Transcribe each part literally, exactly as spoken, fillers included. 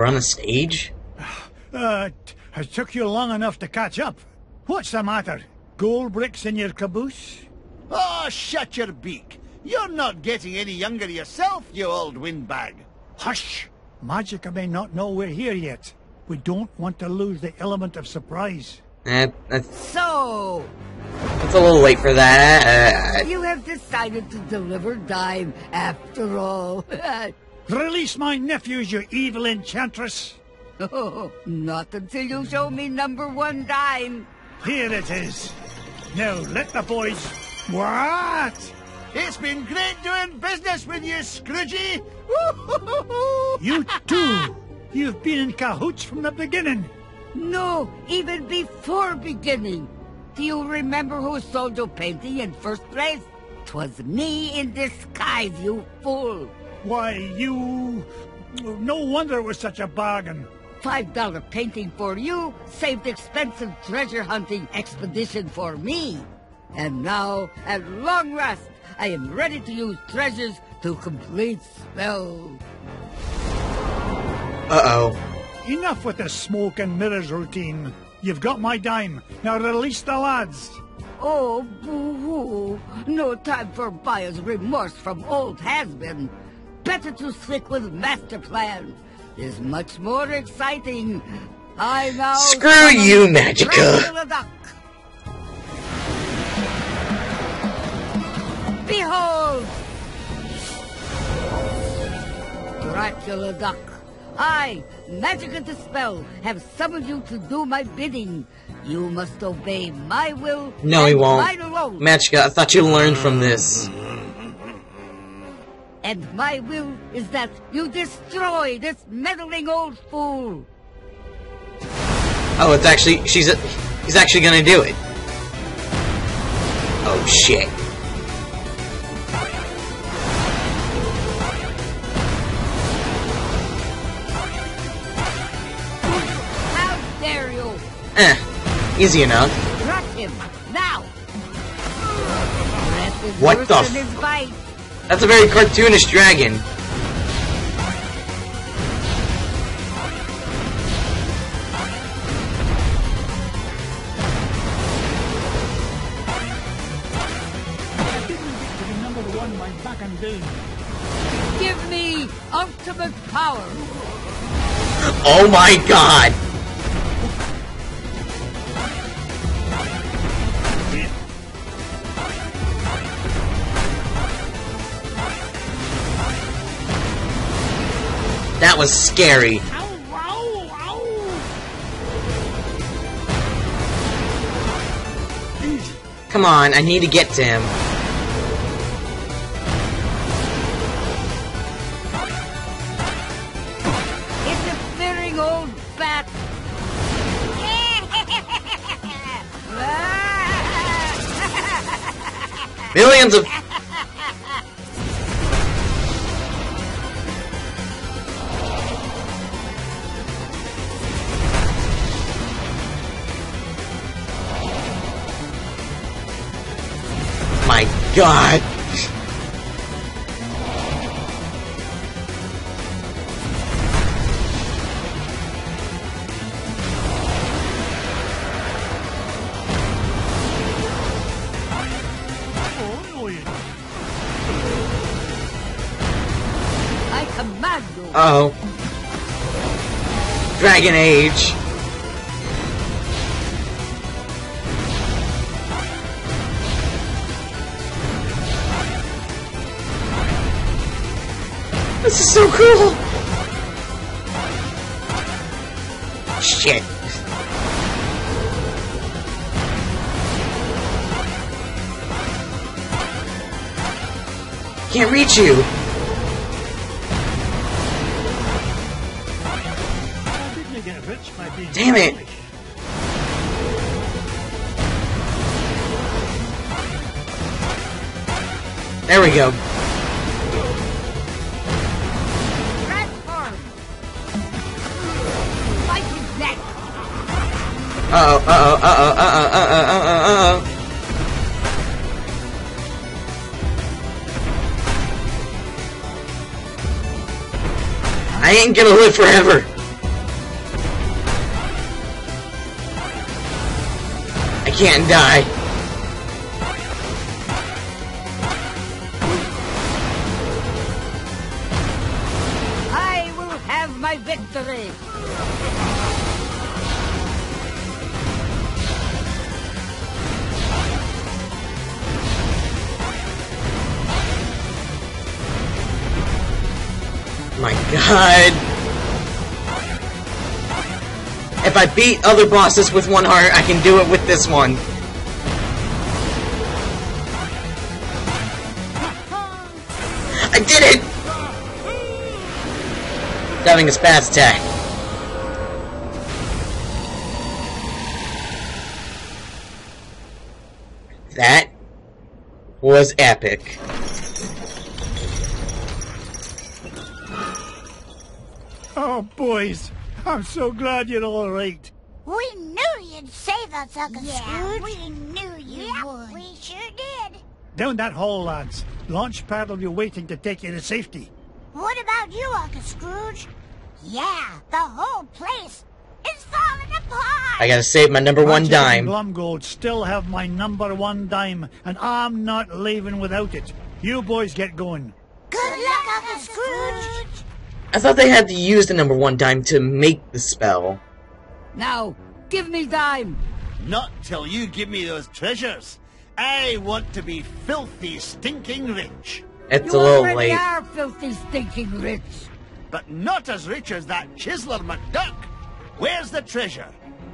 We're on the stage? Uh, t- has took you long enough to catch up. What's the matter? Gold bricks in your caboose? Oh, shut your beak. You're not getting any younger yourself, you old windbag. Hush! Magica may not know we're here yet. We don't want to lose the element of surprise. Eh, that's, So, that's a little late for that. Uh, you have decided to deliver dime after all. Release my nephews, you evil enchantress! Oh, not until you show me number one dime. Here it is. Now let the boys... What? It's been great doing business with you, Scroogey. You too! You've been in cahoots from the beginning. No, even before beginning. Do you remember who sold your painting in first place? 'Twas me in disguise, you fool. Why, you... No wonder it was such a bargain. Five dollar painting for you saved expensive treasure hunting expedition for me. And now, at long last, I am ready to use treasures to complete spells. Uh-oh. Enough with the smoke and mirrors routine. You've got my dime. Now release the lads. Oh, boo-hoo. No time for buyer's remorse from old has-been. Better to stick with master plan. Is much more exciting. I now... Screw you, Magica! Dracula Duck. Behold! Dracula Duck. I, Magica the Spell, have summoned you to do my bidding. You must obey my will. No, he and won't. mine alone. Magica, I thought you learned from this. And my will is that you destroy this meddling old fool. Oh, it's actually... She's... A, he's actually gonna do it. Oh, shit. How dare you? Eh. Easy enough. Crush him, now! Breath is What worse the than his bite. That's a very cartoonish dragon. Number one, my back and bill. Give me ultimate power. Oh my god! That was scary. Ow, ow, ow! Come on, I need to get to him. Interfering old bat. Millions of... My god! Oh, no, you don't. I command you. Uh oh. Dragon Age. This is so cool! Shit. Can't reach you! How did you get rich by being Damn it. foolish? There we go. Transform. Fight his neck. Uh-oh, uh-oh, uh-oh, uh-oh, uh-oh, uh-oh, uh-oh. I ain't gonna live forever. I can't die. I will have my victory. My god. If I beat other bosses with one heart, I can do it with this one. I did it! It's having a spaz attack. That was epic. Oh, boys, I'm so glad you're all right. We knew you'd save us, Uncle yeah, Scrooge. We knew you yep, would. We sure did. Down that hall, lads. Launchpad will be waiting to take you to safety. What about you, Uncle Scrooge? Yeah, the whole place is falling apart. I gotta save my number one Ratchet dime. and Glumgold still have my number one dime, and I'm not leaving without it. You boys get going. Good luck, Uncle Scrooge. I thought they had to use the number one dime to make the spell. Now, give me dime. Not till you give me those treasures. I want to be filthy, stinking rich. It's you a little already late. are filthy, stinking rich. But not as rich as that Chiseler McDuck. Where's the treasure?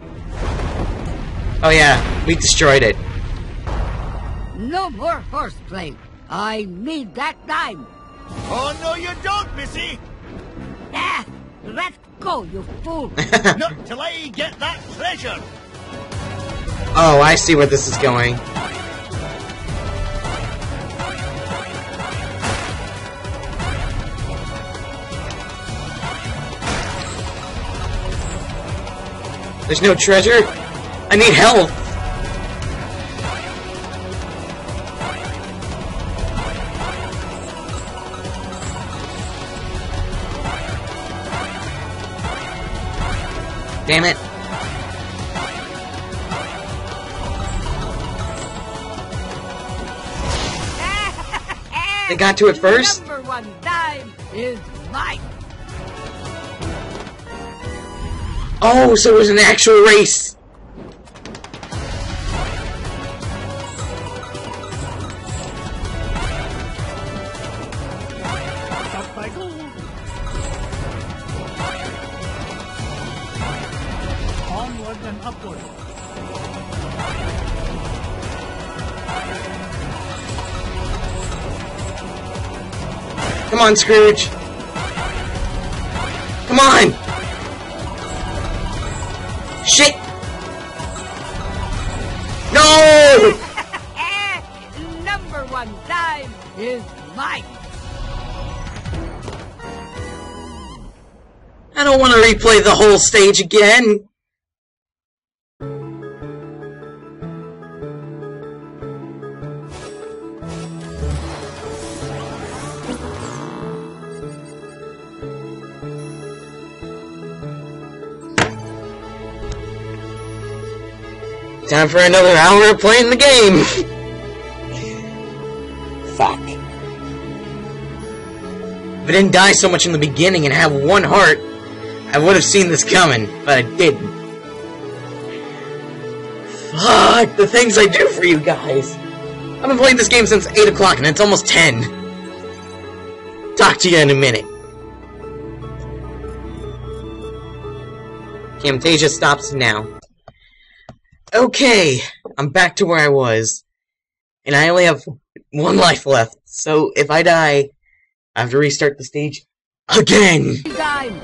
Oh yeah, we destroyed it. No more horseplay. I need that dime. Oh, no you don't, Missy. Ah, let go, you fool. Not till I get that treasure. Oh, I see where this is going. There's no treasure? I need help! Damn it. They got to it first? Number one dime is mine. Oh, so it was an actual race. Up I go. Onward and upward. Come on, Scrooge. Come on! Shit! No! Number one dime is mine. I don't want to replay the whole stage again. Time for another hour of playing the game! Fuck. If I didn't die so much in the beginning and have one heart, I would have seen this coming, but I didn't. Fuck, the things I do for you guys! I've been playing this game since eight o'clock and it's almost ten. Talk to you in a minute. Camtasia stops now. Okay, I'm back to where I was. And I only have one life left, so if I die, I have to restart the stage again! Dime.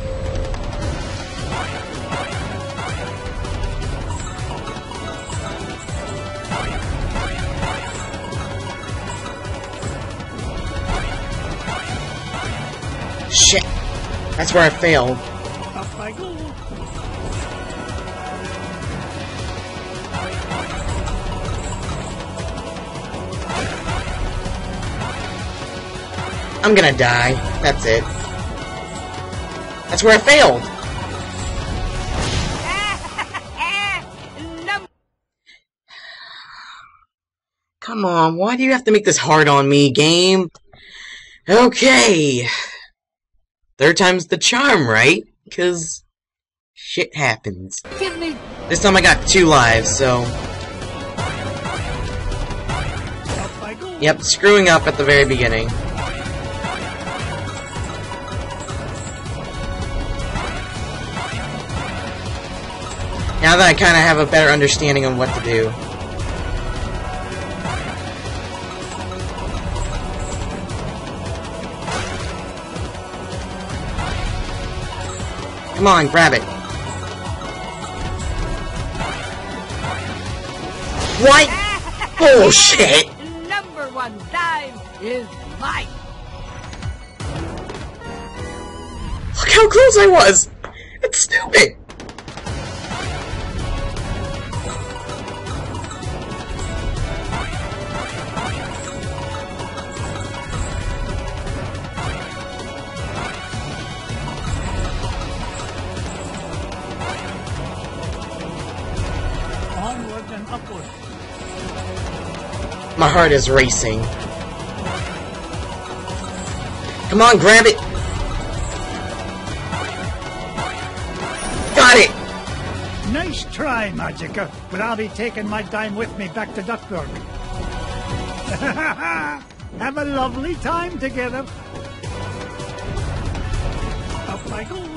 Shit! That's where I failed. Up I go. I'm gonna die. That's it. That's where I failed. Num- Come on, why do you have to make this hard on me, game? Okay. Third time's the charm, right? Because shit happens. Give me... This time I got two lives, so... Yep, screwing up at the very beginning. Now that I kind of have a better understanding of what to do. Come on, grab it. What? Bullshit! Number one dime is mine. Look how close I was! It's stupid! Onward and upward. My heart is racing. Come on, grab it! Got it! Nice try, Magica, but I'll be taking my dime with me back to Duckburg. Have a lovely time together. Up I go.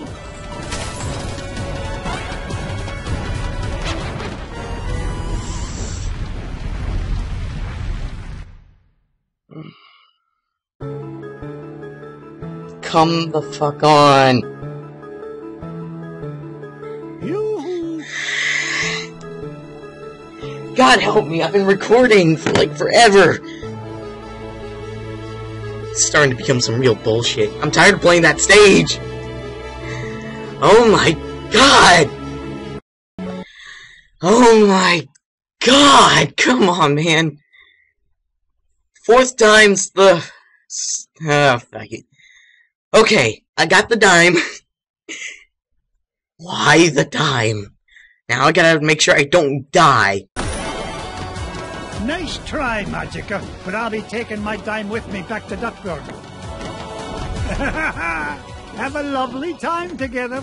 Come the fuck on. Yoo-hoo. God help me, I've been recording for like forever. It's starting to become some real bullshit. I'm tired of playing that stage. Oh my god. Oh my god. Come on, man. Fourth time's the... Ah, fuck it. Okay, I got the dime. Why the dime? Now I gotta make sure I don't die. Nice try, Magica, but I'll be taking my dime with me back to Duckburg. Have a lovely time together.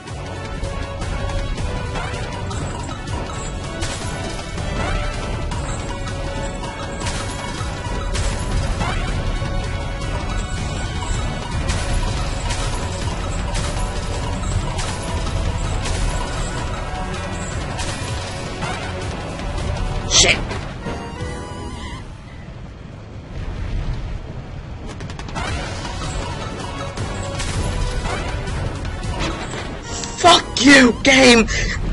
Shit. Fuck you, game!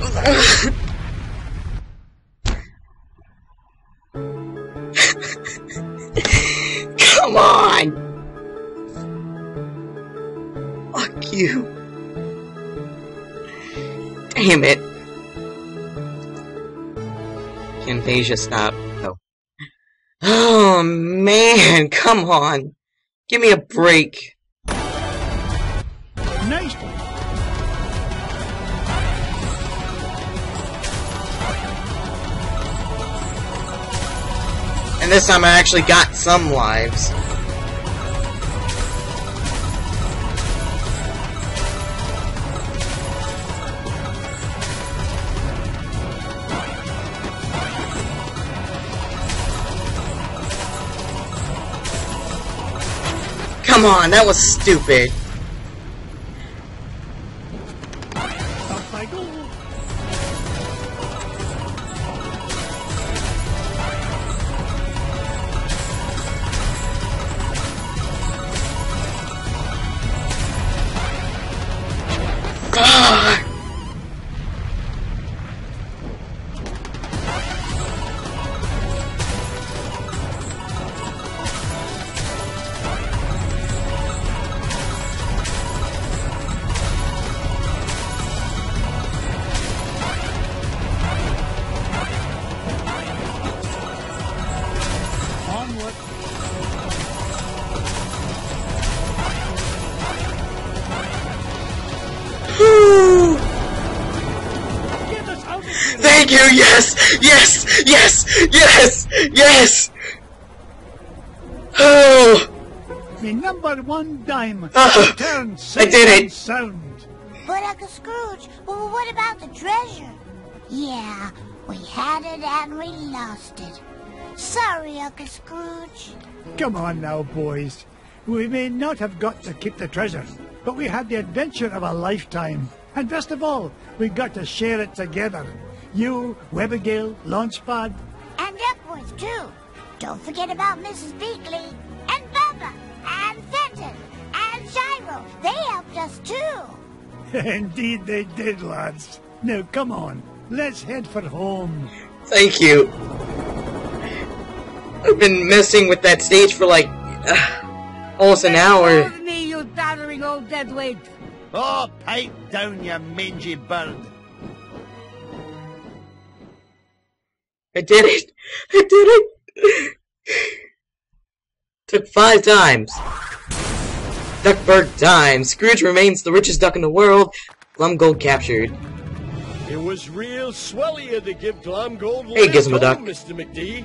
Come on! Fuck you. Damn it. Camtasia, stop. Oh. Oh, man, come on. Give me a break. Nice. And this time I actually got some lives. Come on, that was stupid. Up I go. Ah! Onward. Whew. Get us out of here. Thank you, yes, yes, yes, yes, yes. the number one dime. Uh, Return I safe did it. and sound. But Uncle Scrooge, well, what about the treasure? Yeah, we had it and we lost it. Sorry, Uncle Scrooge. Come on now, boys. We may not have got to keep the treasure, but we had the adventure of a lifetime. And best of all, we got to share it together. You, Webigail, Launchpad. And Duckworth, too. Don't forget about Missus Beakley, and Bubba, and Fenton, and Gyro. They helped us, too. Indeed they did, lads. Now, come on. Let's head for home. Thank you. I've been messing with that stage for like uh, almost an hour. Hold me, you doddering old deadweight. Oh, pipe down, you mangy bird. I did it! I did it! Took five times. Duckburg time. Scrooge remains the richest duck in the world. Glumgold captured. It was real swell of you to give Glumgold Hey, Gizmo Duck. Mister McD.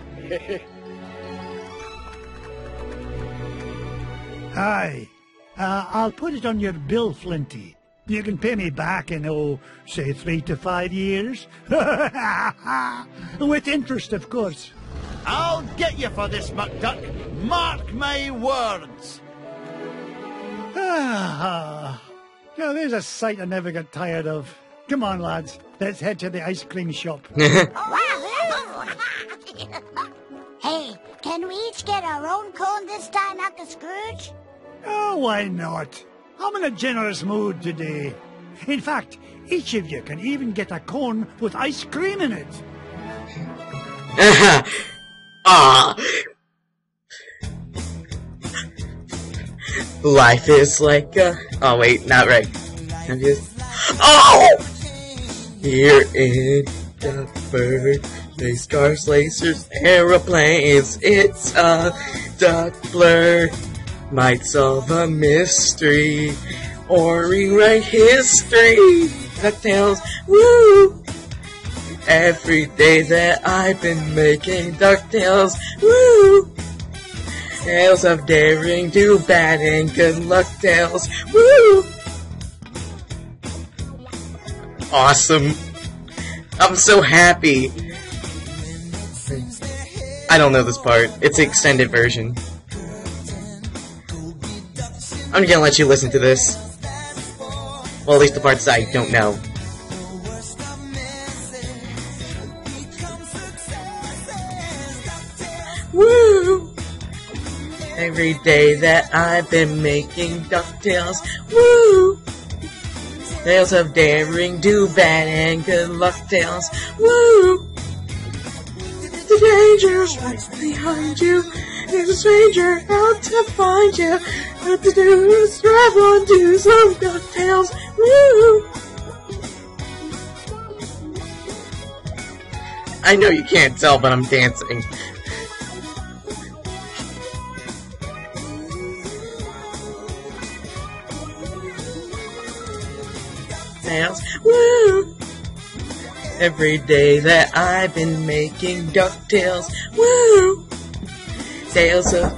Aye. Uh, I'll put it on your bill, Flinty. You can pay me back in, oh, say three to five years. With interest, of course. I'll get you for this, McDuck. Mark my words. Ah, now there's a sight I never get tired of. Come on, lads. Let's head to the ice cream shop. Hey, can we each get our own cone this time, Uncle Scrooge? Oh, why not? I'm in a generous mood today. In fact, each of you can even get a cone with ice cream in it. Ah. Life is like a... Oh, wait, not right. I'm just... Oh! Here in Duckburg, race cars, lasers, aeroplanes. It's a duck blur. Might solve a mystery or rewrite history. DuckTales, woo! Every day that I've been making DuckTales, woo! Tales of daring, do bad, and good luck tales, woo! Awesome. I'm so happy. I don't know this part. It's the extended version. I'm gonna let you listen to this. Well, at least the parts I don't know. Woo! Every day that I've been making DuckTales, woo! Tales of daring, do bad, and good luck tales, woo! The danger's right behind you. There's a stranger out to find you. What to do is drive on to some DuckTales, woo! I know you can't tell, but I'm dancing. DuckTales, woo! Every day that I've been making DuckTales, woo! Tales of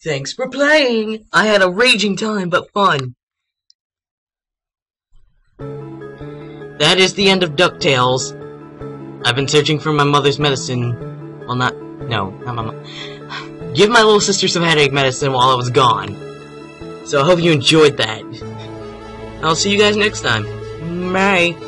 Thanks for playing! I had a raging time, but fun. That is the end of DuckTales. I've been searching for my mother's medicine. Well, not... No, not my mom. Give my little sister some headache medicine while I was gone. So I hope you enjoyed that. I'll see you guys next time. Bye.